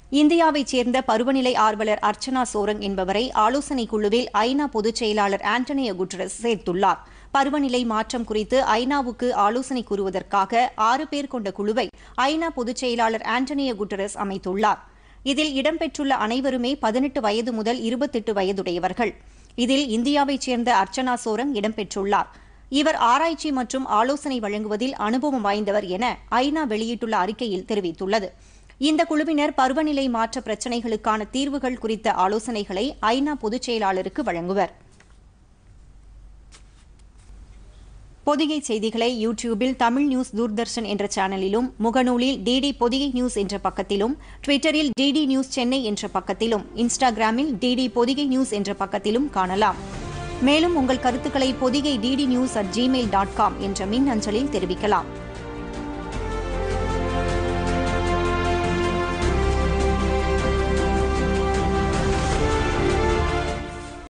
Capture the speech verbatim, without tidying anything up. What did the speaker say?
இந்தியாவைச் சேர்ந்த பருவநிலை ஆர்வலர் அர்ச்சனா சோரங் என்பவரை ஆலோசனை குழுவில் ஐநா பொதுச் செயலாளர் ஆண்டனியோ குட்டரஸ் சேர்த்துள்ளார். பருவநிலை மாற்றம் குறித்து ஐநாவுக்கு ஆலோசனை கூறுவதற்காக ஆறு பேர் கொண்ட குழுவை ஐநா பொதுச் செயலாளர் ஆண்டனியோ குட்டரஸ் அமைத்துள்ளார். இதில் இடம்பெற்றுள்ள அனைவருமே பதினெட்டு வயது முதல் இருபத்தெட்டு வயதுடையவர்கள். இதில் இந்தியாவைச் சேர்ந்த அர்ச்சனா சோரங் இடம்பெற்றுள்ளார். இவர் ஆராய்ச்சி மற்றும் ஆலோசனை வழங்குவதில் அனுபவம் வாய்ந்தவர் என ஐநா வெளியிட்டுள்ள அறிக்கையில் தெரிவித்துள்ளது. இந்த குழுவினர் பருவநிலை மாற்ற பிரச்சினைகளுக்கான தீர்வுகள் குறித்த ஆலோசனைகளை ஐநா பொதுச் செயலாளருக்கு வழங்குவர். பொதிகை செய்திகளை யூடியூபில் தமிழ் நியூஸ் தூர்தர்ஷன் என்ற சேனலிலும், முகநூலில் டிடி பொதிகை நியூஸ் என்ற பக்கத்திலும், ட்விட்டரில் டிடி நியூஸ் சென்னை என்ற பக்கத்திலும், இன்ஸ்டாகிராமில் டிடி பொதிகை நியூஸ் என்ற பக்கத்திலும் காணலாம். மேலும் உங்கள் கருத்துக்களை Podhigai DD news at Gmail dot com என்ற மின் அஞ்சலில் தெரிவிக்கலாம்.